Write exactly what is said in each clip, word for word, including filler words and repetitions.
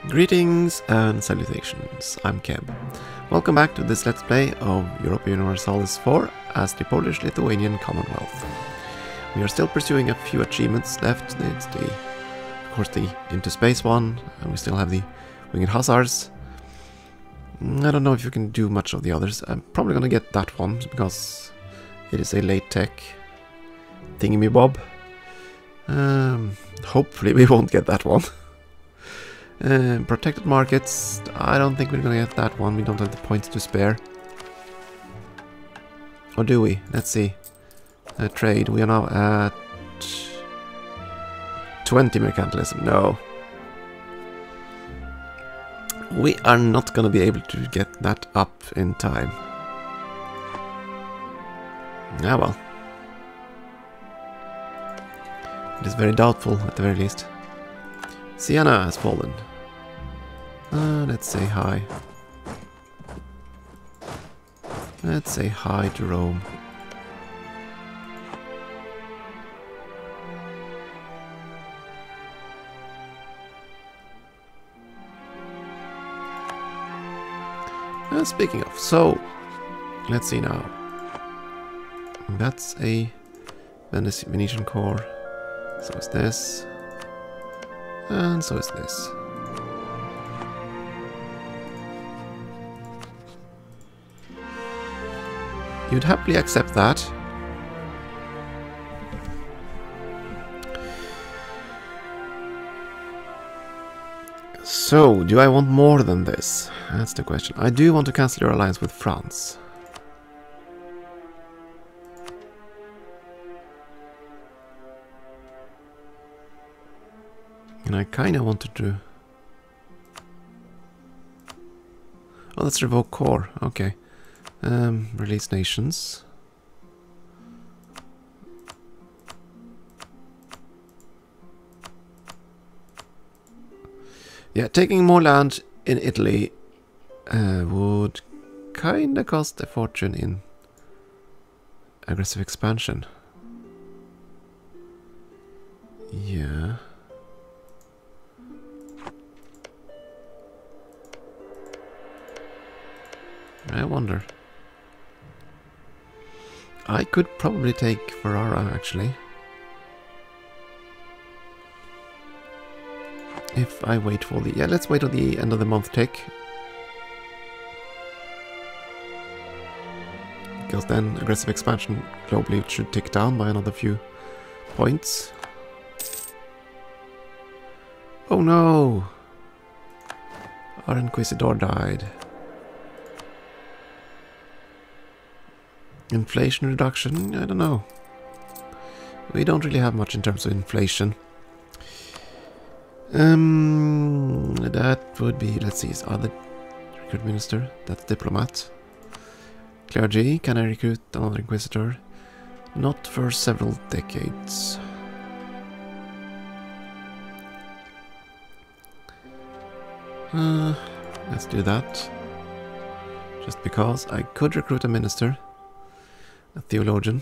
Greetings and salutations, I'm Keb. Welcome back to this Let's Play of Europa Universalis four as the Polish-Lithuanian Commonwealth. We are still pursuing a few achievements left. It's the, of course, the Into Space one, and we still have the Winged Hussars. I don't know if you can do much of the others. I'm probably gonna get that one because it is a late tech thingy-me-bob. Um, hopefully we won't get that one. Uh, protected markets, I don't think we're gonna get that one. We don't have the points to spare. Or do we? Let's see. Uh, trade, we are now at twenty mercantilism. No. We are not gonna be able to get that up in time. Ah well. It is very doubtful at the very least. Siena has fallen. Uh, let's say hi. Let's say hi to Rome. Uh, speaking of, so let's see now. That's a Venice Venetian core. So is this. And so is this. You'd happily accept that. So, do I want more than this? That's the question. I do want to cancel your alliance with France. And I kind of wanted to... Oh, let's revoke core. Okay. Um, release nations. Yeah, taking more land in Italy uh, would kind of cost a fortune in aggressive expansion. Yeah. I wonder. I could probably take Ferrara, actually. If I wait for the... Yeah, let's wait till the end of the month tick. Because then aggressive expansion globally should tick down by another few points. Oh no! Our Inquisitor died. Inflation reduction? I don't know. We don't really have much in terms of inflation. Um, that would be, let's see, is other recruit minister? That's diplomat. Clergy, can I recruit another inquisitor? Not for several decades. Uh, let's do that. Just because I could recruit a minister. A theologian.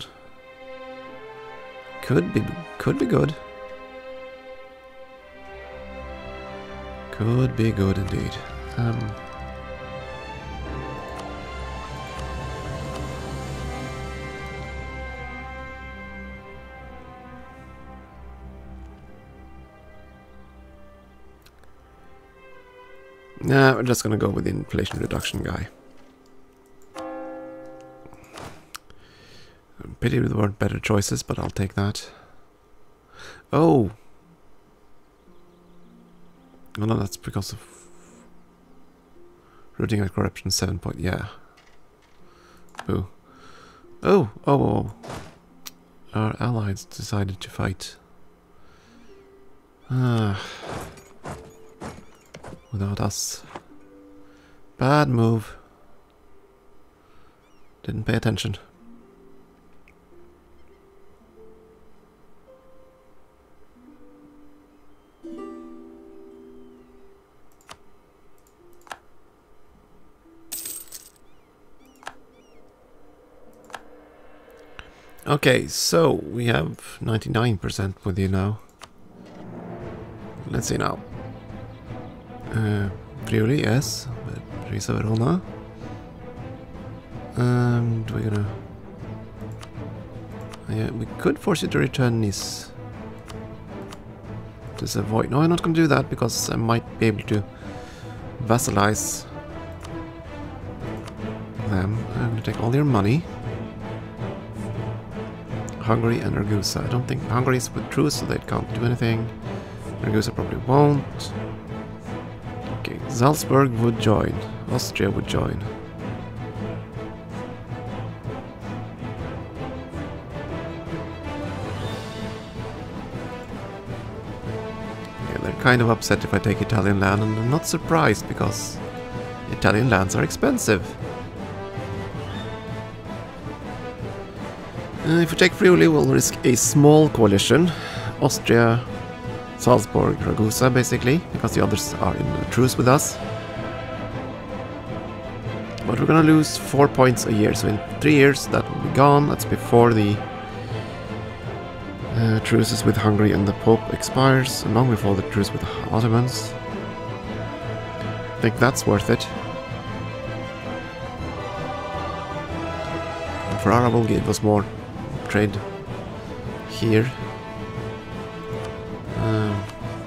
Could be could be good. Could be good indeed. Um Nah, we're just gonna go with the inflation reduction guy. Pity there weren't better choices, but I'll take that. Oh! Oh no, that's because of... Rooting out corruption, seven point... Yeah. Boo. Oh! Oh, oh, oh. Our allies decided to fight. Ah. Without us. Bad move. Didn't pay attention. Okay, so we have ninety-nine percent with you now. Let's see now. Uh, Friuli, yes. Risa Verona. Um, we're gonna... Yeah, we could force you to return Nice. To avoid... No, I'm not gonna do that because I might be able to vassalize them. I'm gonna take all your money. Hungary and Ragusa. I don't think Hungary is with truce, so they can't do anything. Ragusa probably won't. Okay, Salzburg would join. Austria would join. Yeah, they're kind of upset if I take Italian land, and I'm not surprised because Italian lands are expensive. Uh, if we take Friuli, we'll risk a small coalition. Austria, Salzburg, Ragusa, basically, because the others are in a truce with us. But we're gonna lose four points a year, so in three years that will be gone. That's before the uh, truces with Hungary and the Pope expires, and long before the truce with the Ottomans. I think that's worth it. And Ferrara will give us more trade here. Um,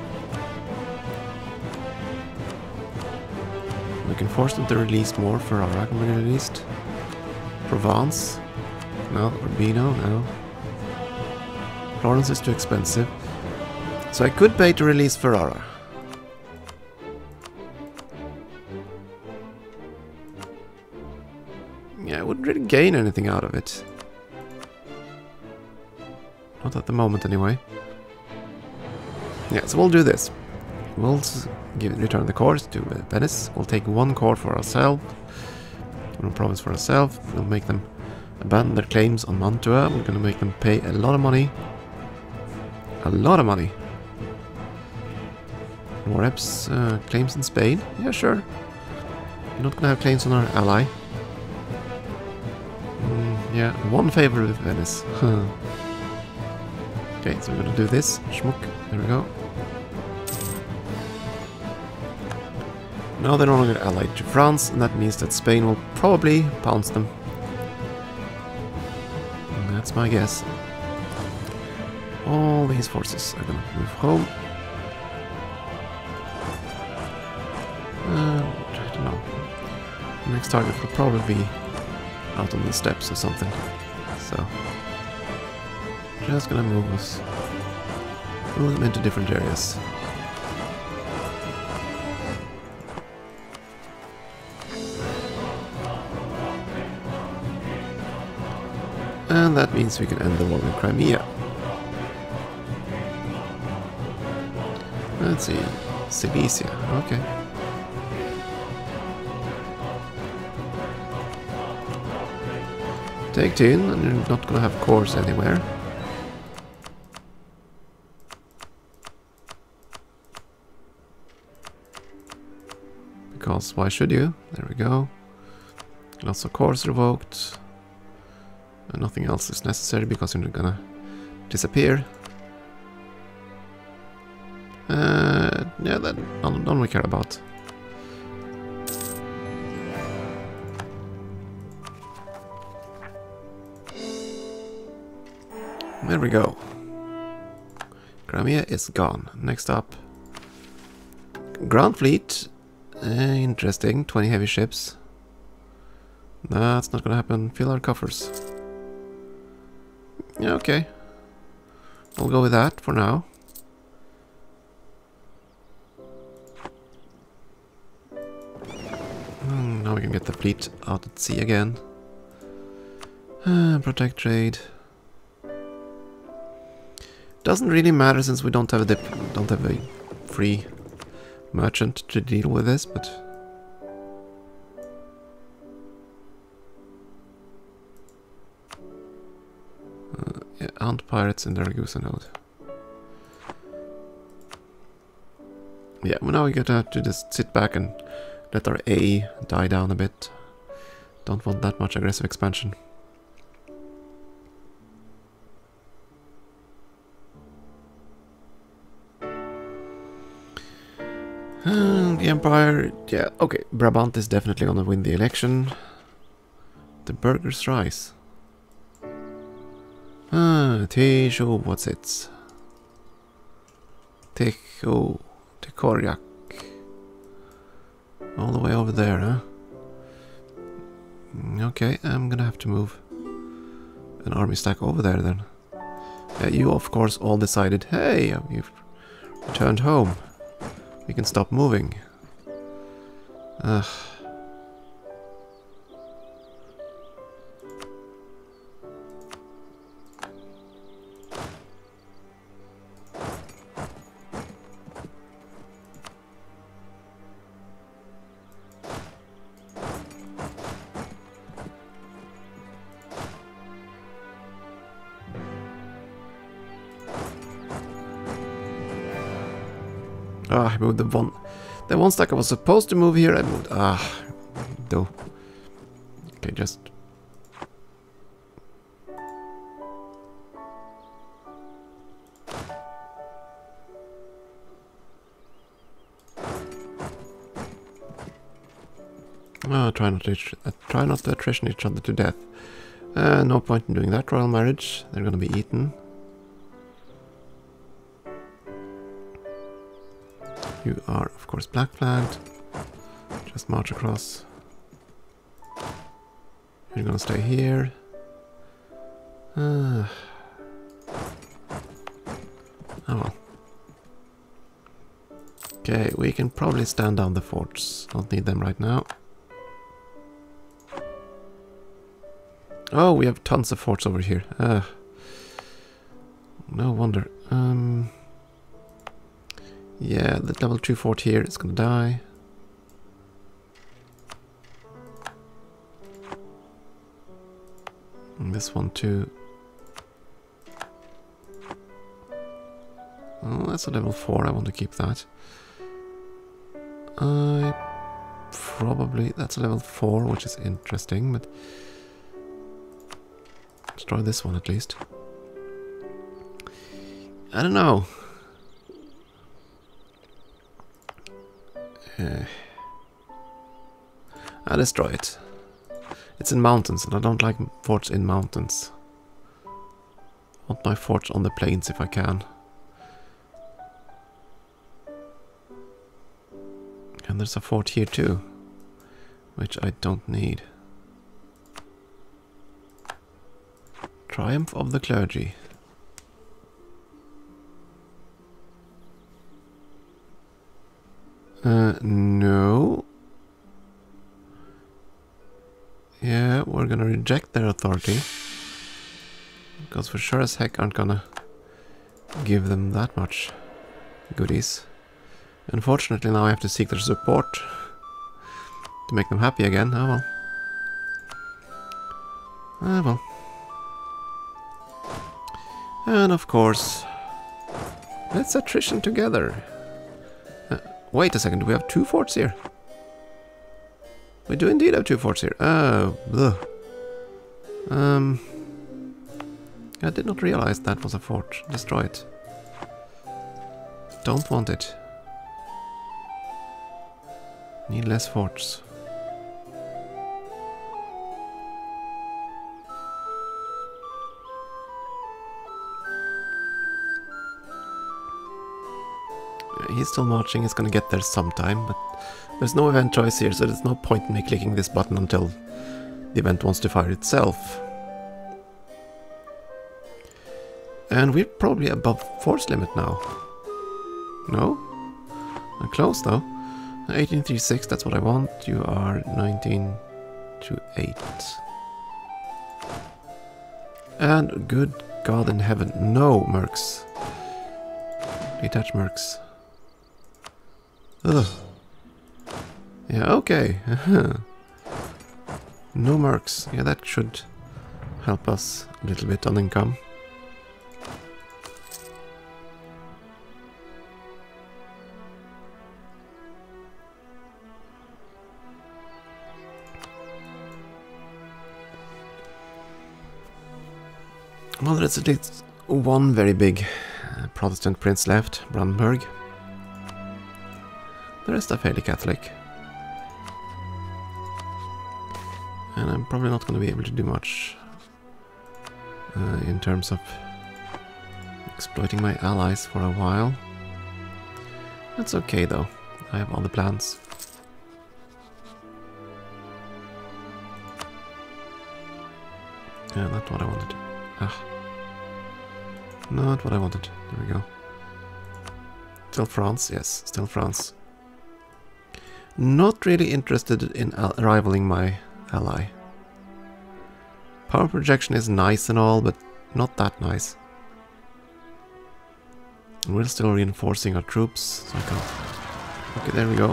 we can force them to release more. Ferrara can be released. Provence. No. Urbino. No. Florence is too expensive. So I could pay to release Ferrara. Yeah, I wouldn't really gain anything out of it. Not at the moment, anyway. Yeah, so we'll do this. We'll give, return the cores to Venice. We'll take one core for ourselves. One province for ourselves. We'll make them abandon their claims on Mantua. We're gonna make them pay a lot of money. A lot of money. More reps, uh, claims in Spain. Yeah, sure. We're not gonna have claims on our ally. Mm, yeah, one favor with Venice. Okay, so we're gonna do this. Schmuck. There we go. Now they're no longer allied to France, and that means that Spain will probably pounce them. And that's my guess. All these forces are gonna move home. Uh, I don't know. The next target will probably be out on the steps or something. So, just gonna move us, move them into different areas. And that means we can end the war in Crimea. Let's see, Silesia, okay. Take ten, and you're not gonna have cores anywhere. Because why should you? There we go. Lots of cores revoked. And nothing else is necessary because you're gonna disappear. Uh, yeah, that none, none we care about. There we go. Crimea is gone. Next up, Grand Fleet. Uh, interesting. twenty heavy ships. That's not gonna happen. Fill our coffers. Yeah, okay. We'll go with that for now. Mm, now we can get the fleet out at sea again. Uh, protect trade. Doesn't really matter since we don't have a dip don't have a free merchant to deal with this, but uh, yeah, Ant pirates in the Ragusa node. Yeah, well, now we gotta have to just sit back and let our A die down a bit. Don't want that much aggressive expansion. Uh, the Empire, yeah, okay. Brabant is definitely gonna win the election. The burgers rise. Ah, Tejo, what's it? Tejo, Tekoryak. All the way over there, huh? Okay, I'm gonna have to move an army stack over there then. Uh, you, of course, all decided, hey, you've returned home. We can stop moving. Ugh. Ah, I moved the one, the one stack I was supposed to move here. I moved. Ah, though. Okay, just. Oh, try not to uh, try not to attrition each other to death. Uh, no point in doing that royal marriage. They're gonna be eaten. You are, of course, black flagged. Just march across. You're gonna stay here. Uh. Oh well. Okay, we can probably stand down the forts. Don't need them right now. Oh, we have tons of forts over here. Uh, no wonder. Um, yeah, the level two fort here is gonna die. And this one too. Oh, that's a level four. I want to keep that. I probably that's a level four, which is interesting, but destroy this one at least. I don't know. Uh, I'll destroy it. It's in mountains, and I don't like forts in mountains. I want my forts on the plains if I can. And there's a fort here too, which I don't need. Triumph of the clergy. Uh, no. Yeah, we're gonna reject their authority. Because for sure as heck aren't gonna give them that much goodies. Unfortunately now I have to seek their support to make them happy again. Oh well. Ah well. And of course, let's attrition together. Uh, wait a second, do we have two forts here? We do indeed have two forts here. Oh, ugh. Um, I did not realize that was a fort. Destroy it. Don't want it. Need less forts. He's still marching, he's gonna get there sometime, but there's no event choice here, so there's no point in me clicking this button until the event wants to fire itself. And we're probably above force limit now. No? I'm close though. eighteen thirty-six, that's what I want. You are nineteen to eight. And good God in heaven, no mercs. Detach mercs. Ugh. Yeah, okay. No mercs. Yeah, that should help us a little bit on income. Well, there's at least one very big uh, Protestant prince left, Brandenburg. The rest are fairly Catholic. And I'm probably not going to be able to do much uh, in terms of exploiting my allies for a while. That's okay though, I have other plans. Yeah, not what I wanted. Ah. Not what I wanted. There we go. Still France, yes, still France. Not really interested in rivaling my ally. Power projection is nice and all, but not that nice. And we're still reinforcing our troops, so I can... Okay, there we go.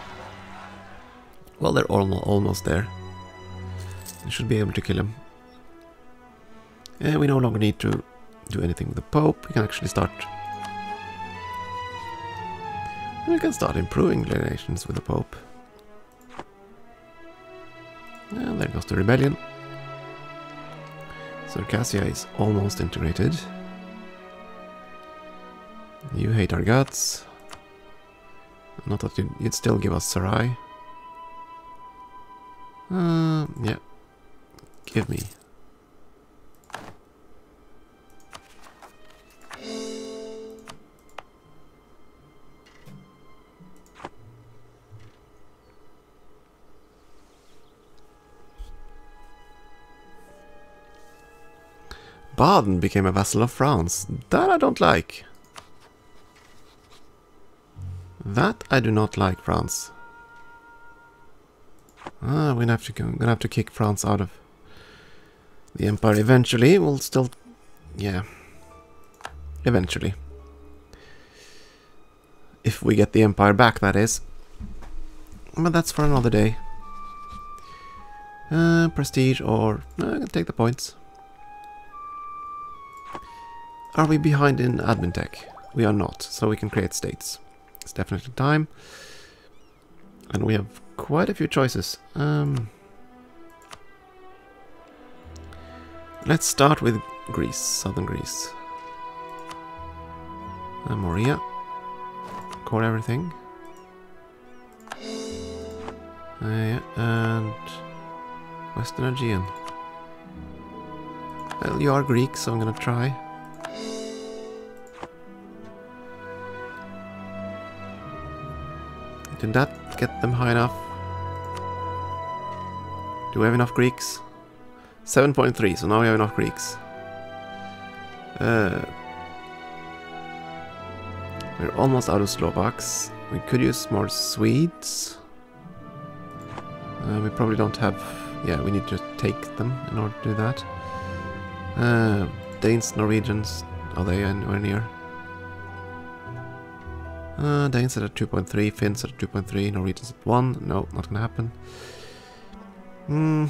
Well, they're almost almost there. We should be able to kill him. And we no longer need to do anything with the Pope. We can actually start... We can start improving relations with the Pope. And there goes the rebellion. Circassia is almost integrated. You hate our guts. Not that you'd, you'd still give us Sarai. Uh, yeah. Give me. Baden became a vassal of France. That I don't like. That I do not like, France. Ah, we're gonna have to go, gonna have to kick France out of the empire eventually. We'll still, yeah, eventually. If we get the empire back, that is. But that's for another day. Uh, prestige or uh, I'm gonna take the points. Are we behind in admin tech? We are not, so we can create states. It's definitely time. And we have quite a few choices. Um, let's start with Greece, southern Greece. Uh, Morea. Core everything. Uh, yeah, and Western Aegean. Well, you are Greek, so I'm gonna try. Did that get them high enough? Do we have enough Greeks? seven point three, so now we have enough Greeks. Uh, we're almost out of Slovaks. We could use more Swedes. Uh, we probably don't have... Yeah, we need to take them in order to do that. Uh, Danes, Norwegians, are they anywhere near? Uh, Danes at two point three, Finns at two point three, Norwegians at one. No, not gonna happen. Hmm.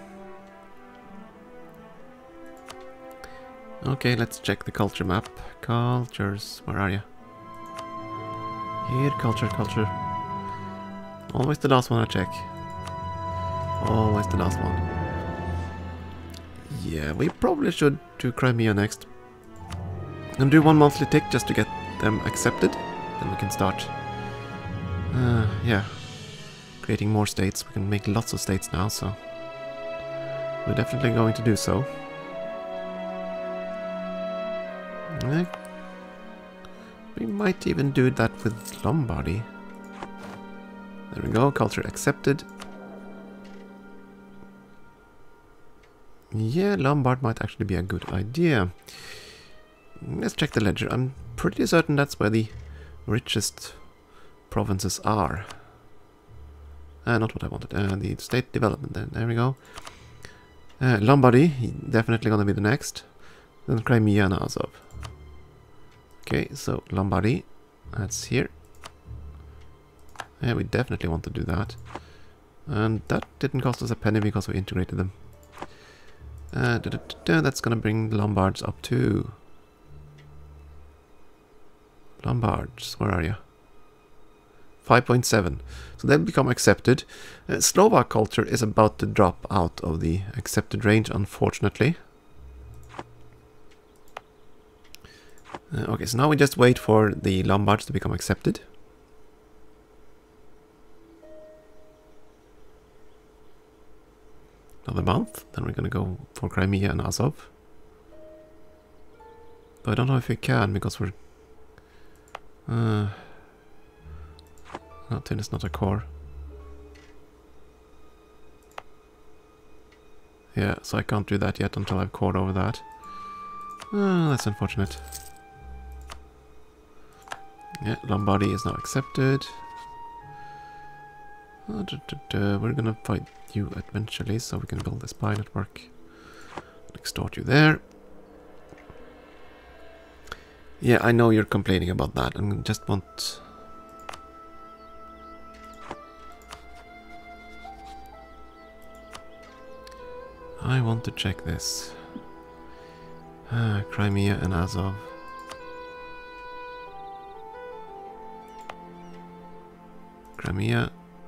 Okay, let's check the culture map. Cultures, where are you? Here, culture, culture. Always the last one I check. Always the last one. Yeah, we probably should do Crimea next. And do one monthly tick just to get them accepted. Then we can start, uh, yeah, creating more states. We can make lots of states now, so we're definitely going to do so. Uh, we might even do that with Lombardy. There we go, culture accepted. Yeah, Lombard might actually be a good idea. Let's check the ledger. I'm pretty certain that's where the richest provinces are. Uh, not what I wanted. Uh, the state development. Then there we go. Uh, Lombardy, definitely gonna be the next. Then Crimea and Azov. Okay, so Lombardy, that's here. Yeah, we definitely want to do that. And that didn't cost us a penny because we integrated them. Uh, da -da -da -da, that's gonna bring the Lombards up to... Lombards, where are you? five point seven. So they'll become accepted. Uh, Slovak culture is about to drop out of the accepted range, unfortunately. Uh, okay, so now we just wait for the Lombards to become accepted. of the month. Then we're gonna go for Crimea and Azov. Though I don't know if we can because we're... Uh, no, tin is not a core. Yeah, so I can't do that yet until I've cored over that. Oh, that's unfortunate. Yeah, Lombardy is now accepted. Uh, duh, duh, duh. We're gonna fight you eventually, so we can build the spy network. Extort you there. Yeah, I know you're complaining about that, and just want... I want to check this. Ah, Crimea and Azov. Crimea.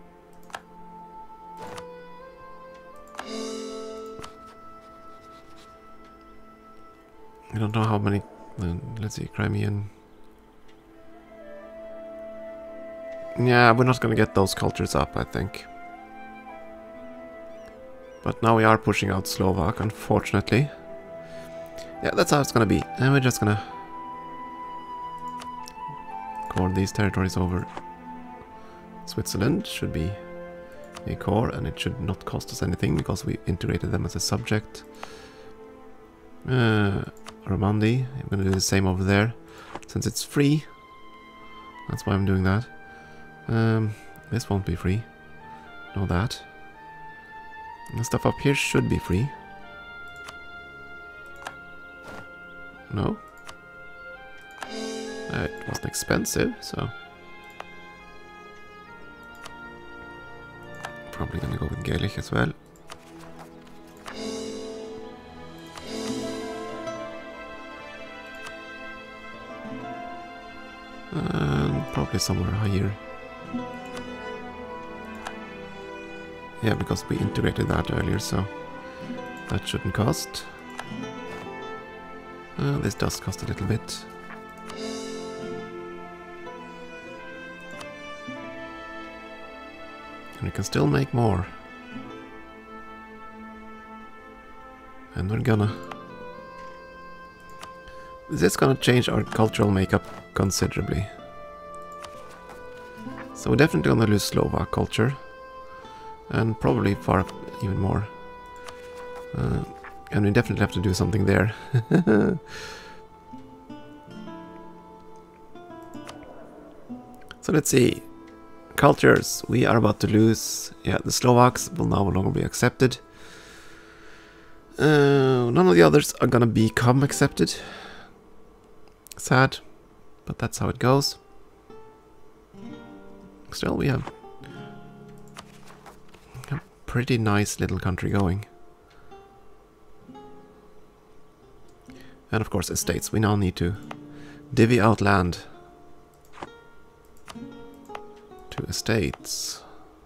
I don't know how many... Uh, let's see, Crimean... Yeah, we're not gonna get those cultures up, I think. But now we are pushing out Slovak, unfortunately. Yeah, that's how it's gonna be. And we're just gonna... core these territories over. Switzerland should be a core, and it should not cost us anything because we integrated them as a subject. Uh, Romandie, I'm gonna do the same over there, since it's free. That's why I'm doing that. Um, this won't be free. Know that. And the stuff up here should be free. No? Uh, it wasn't expensive, so... Probably gonna go with Gaelic as well. And probably somewhere higher. Yeah, because we integrated that earlier, so that shouldn't cost. Uh, this does cost a little bit. And we can still make more. And we're gonna... This is gonna change our cultural makeup considerably. So we're definitely gonna lose Slovak culture. And probably far even more. Uh, and we definitely have to do something there. So let's see. Cultures. We are about to lose. Yeah, the Slovaks will now no longer be accepted. Uh, none of the others are gonna become accepted. Sad. But that's how it goes. Still, we have a pretty nice little country going. And of course, estates. We now need to divvy out land to estates.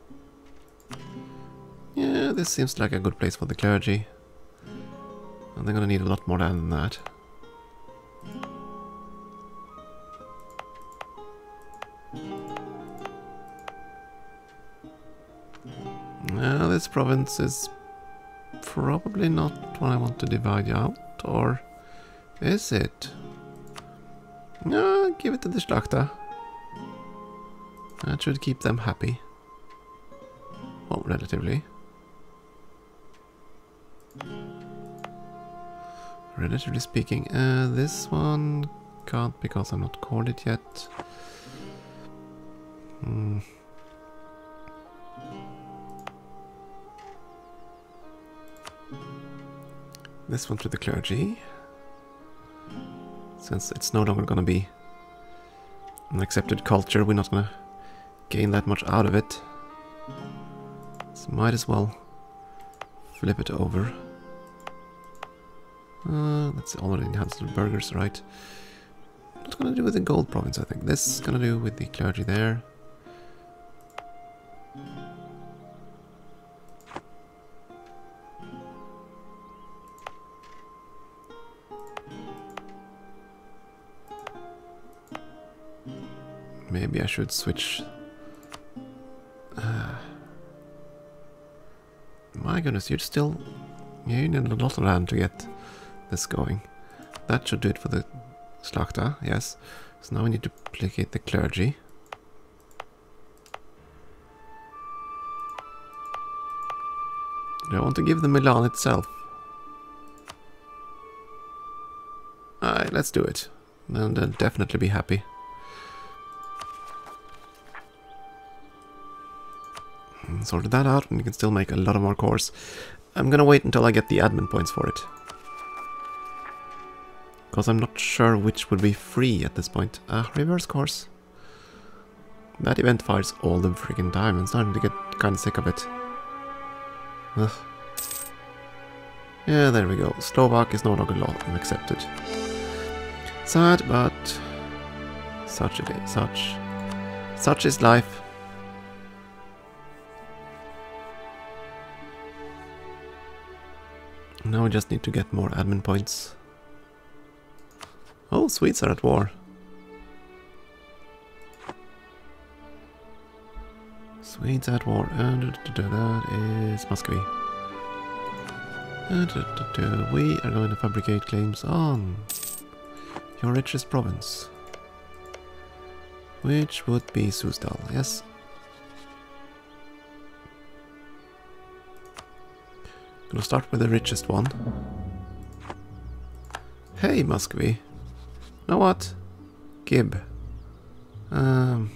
Yeah, this seems like a good place for the clergy. And they're gonna need a lot more land than that. Now, this province is probably not what I want to divide out, or is it? No, give it to the Slachta. That should keep them happy. Well, relatively. Relatively speaking. Uh, this one can't because I'm not called it yet. Hmm. This one to the clergy. Since it's no longer gonna be an accepted culture, we're not gonna gain that much out of it. So might as well flip it over. Uh, that's already enhanced the burgers, right? What's gonna do with the gold province, I think. This is gonna do with the clergy there. Maybe I should switch. Uh, My goodness, you're still... Yeah, you need a lot of land to get this going. That should do it for the Slachta, yes. So now we need to placate the clergy. Do I want to give the Milan itself? Alright, let's do it. Then they'll definitely be happy. Sorted that out, and you can still make a lot of more cores. I'm gonna wait until I get the admin points for it. Because I'm not sure which would be free at this point. Ah, uh, reverse course. That event fires all the freaking time. I'm starting to get kind of sick of it. Ugh. Yeah, there we go. Slovak is no longer law accepted. Sad, but such it is. Such, such is life. Now we just need to get more admin points. Oh, Swedes are at war. Swedes at war. And that is Muscovy. And we are going to fabricate claims on your richest province, which would be Susdal. Yes. Gonna start with the richest one. Hey, Muscovy. Know what? Gib. Um.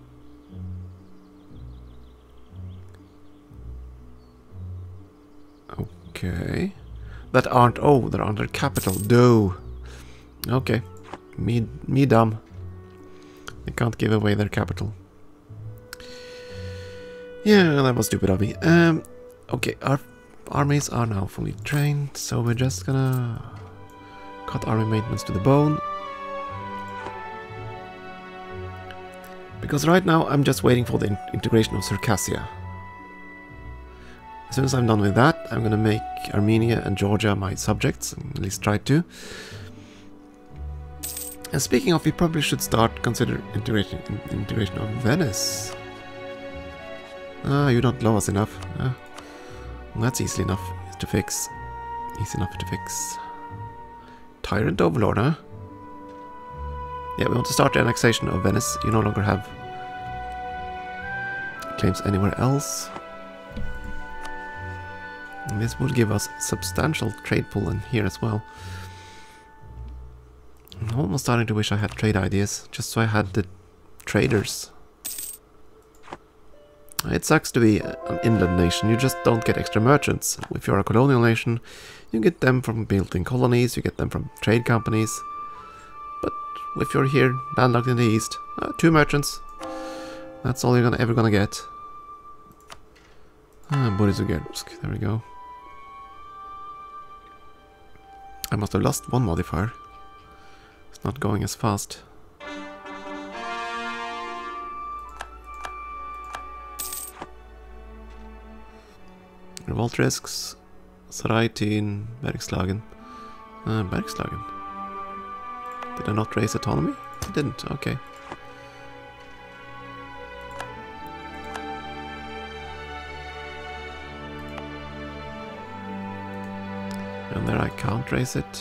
Okay. That aren't. Oh, they're under capital. Do. Okay. Me, me dumb. They can't give away their capital. Yeah, that was stupid of me. Um. Okay, our armies are now fully trained, so we're just gonna cut army maintenance to the bone. Because right now I'm just waiting for the in integration of Circassia. As soon as I'm done with that, I'm gonna make Armenia and Georgia my subjects, at least try to. And speaking of, we probably should start consider integration in integration of Venice. Ah, you don't love us enough. Ah. That's easily enough to fix. Easy enough to fix. Tyrant Overlord, huh? Yeah, we want to start the annexation of Venice. You no longer have claims anywhere else. And this would give us substantial trade pool in here as well. I'm almost starting to wish I had trade ideas, just so I had the traders. It sucks to be an inland nation, you just don't get extra merchants. If you're a colonial nation, you get them from building colonies, you get them from trade companies. But if you're here, landlocked in the east, uh, two merchants. That's all you're gonna, ever gonna get. Ah, Borisugorsk, there we go. I must have lost one modifier. It's not going as fast. Revolt risks, Saraitin, Bergslagen. Uh, Bergslagen. Did I not raise autonomy? I didn't, okay. And there I can't raise it.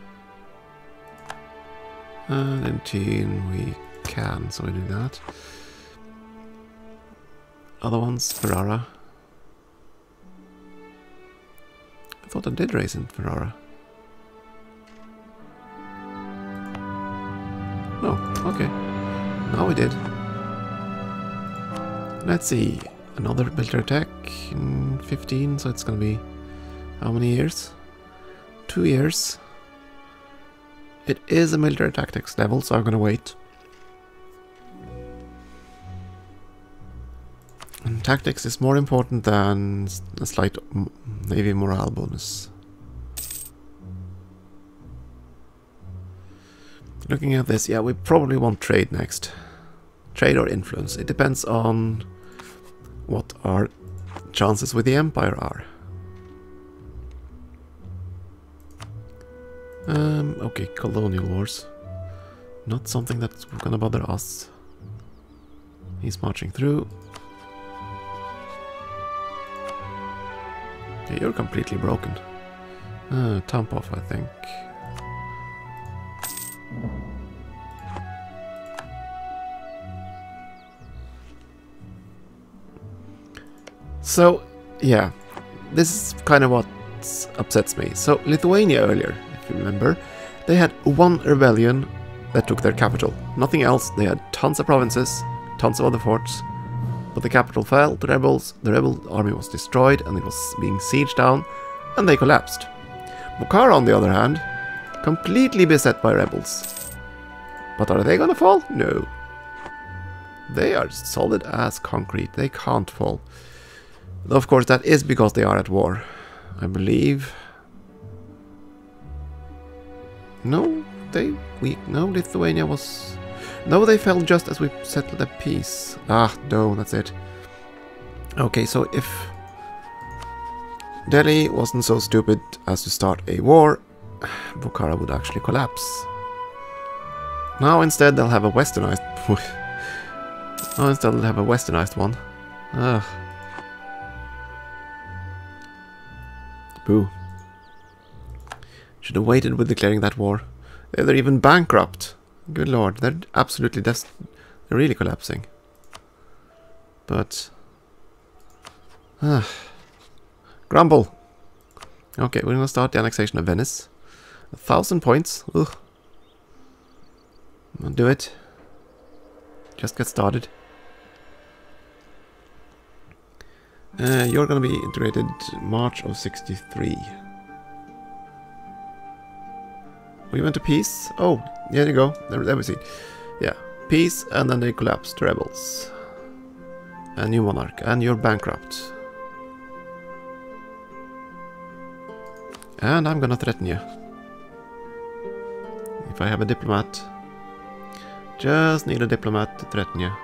And in Teen we can, so we do that. Other ones, Ferrara. I thought I did raise in Ferrara. No, okay. Now we did. Let's see. Another military attack in fifteen, so it's gonna be how many years? Two years. It is a military tactics level, so I'm gonna wait. And tactics is more important than a slight navy morale bonus. Looking at this, yeah, we probably want trade next. Trade or influence. It depends on what our chances with the Empire are. Um, okay, colonial wars. Not something that's gonna bother us. He's marching through. Okay, you're completely broken. Uh, Tampov, I think. So, yeah, this is kind of what upsets me. So, Lithuania earlier, if you remember, they had one rebellion that took their capital. Nothing else. They had tons of provinces, tons of other forts, but the capital fell to rebels, the rebel army was destroyed, and it was being sieged down, and they collapsed. Bukhara, on the other hand, completely beset by rebels. But are they gonna fall? No. They are solid as concrete. They can't fall. Though, of course, that is because they are at war. I believe... No, they... We, no, Lithuania was... No, they fell just as we settled a peace. Ah, no, that's it. Okay, so if... Delhi wasn't so stupid as to start a war, Bukhara would actually collapse. Now instead they'll have a westernized... now instead they'll have a westernized one. Ugh. Boo. Should have waited with declaring that war. They're even bankrupt. Good lord, they're absolutely des- they're really collapsing. But... Uh, grumble! Okay, we're gonna start the annexation of Venice. A thousand points. Ugh. I'll do it. Just get started. Uh, you're gonna be integrated March of sixty-three. We went to peace. Oh, there you go. There, there we see. Yeah, peace, and then they collapse to rebels. A new monarch, and you're bankrupt. And I'm gonna threaten you. If I have a diplomat. Just need a diplomat to threaten you.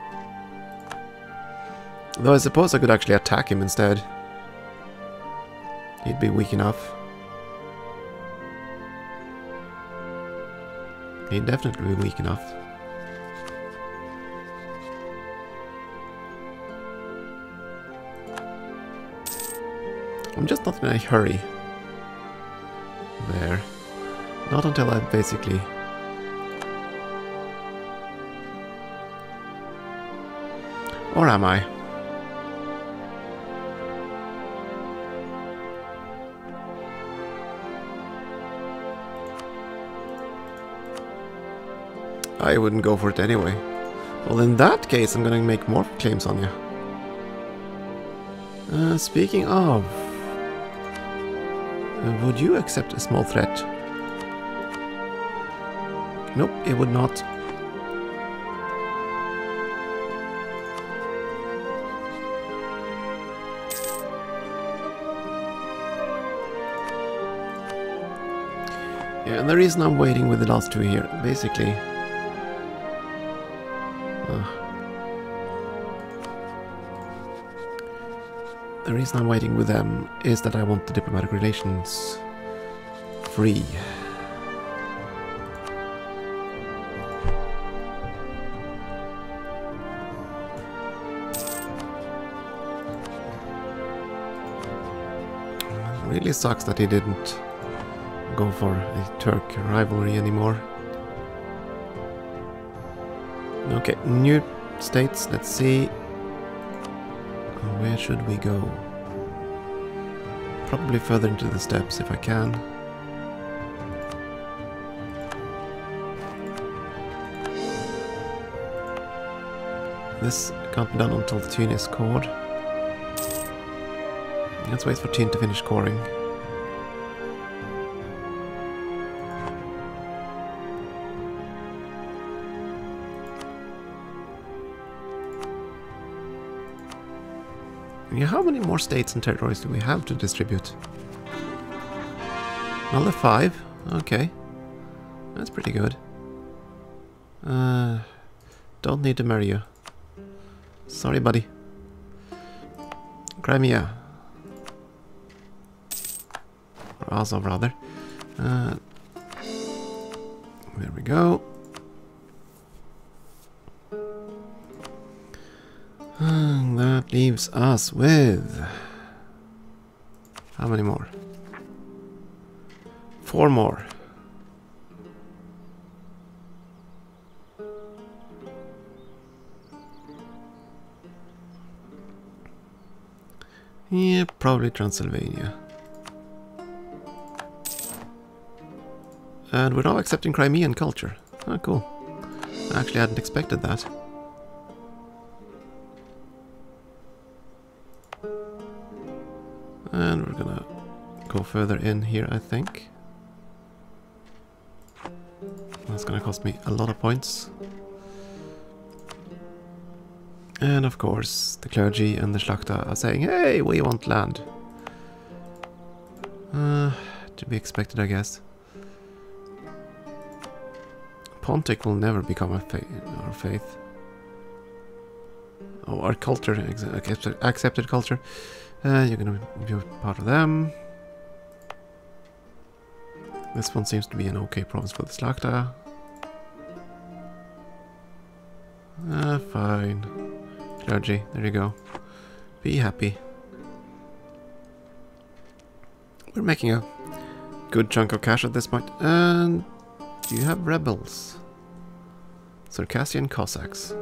Though I suppose I could actually attack him instead. He'd be weak enough. He'd definitely be weak enough. I'm just not in a hurry. There. Not until I basically... Or am I? I wouldn't go for it anyway. Well, in that case, I'm gonna make more claims on you. Uh, speaking of... Uh, would you accept a small threat? Nope, it would not. Yeah, and the reason I'm waiting with the last two here, basically... The reason I'm waiting with them is that I want the diplomatic relations free. It really sucks that he didn't go for a Turk rivalry anymore. Okay, new states, let's see. Where should we go? Probably further into the steppes if I can. This can't be done until Thun is cored. Let's wait for Thun to finish coring. Yeah, how many more states and territories do we have to distribute? Another five? Okay. That's pretty good. Uh, don't need to marry you. Sorry, buddy. Crimea. Or Azov, rather. Uh, there we go. And that leaves us with How many more? Four more. Yeah, probably Transylvania. And we're now accepting Crimean culture. Oh, cool. I actually hadn't expected that. And we're gonna go further in here, I think. That's gonna cost me a lot of points. And of course, the clergy and the Schlachta are saying, hey, we want land. Uh, to be expected, I guess. Pontic will never become a fa our faith. Oh, our culture, accepted, accepted culture. Uh, you're gonna be a part of them. This one seems to be an okay province for the Schlachta. Ah, fine. Clergy, there you go. Be happy. We're making a good chunk of cash at this point. And do you have rebels? Circassian Cossacks.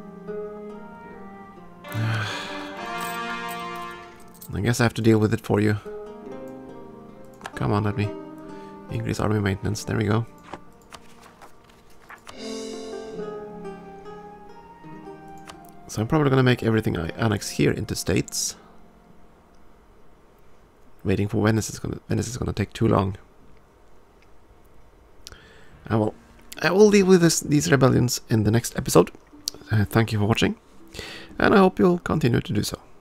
I guess I have to deal with it for you. Come on, let me increase army maintenance. There we go. So I'm probably going to make everything I annex here into states. Waiting for Venice is going to Venice is going to take too long. I will I will deal with this, these rebellions in the next episode. Uh, thank you for watching, and I hope you'll continue to do so.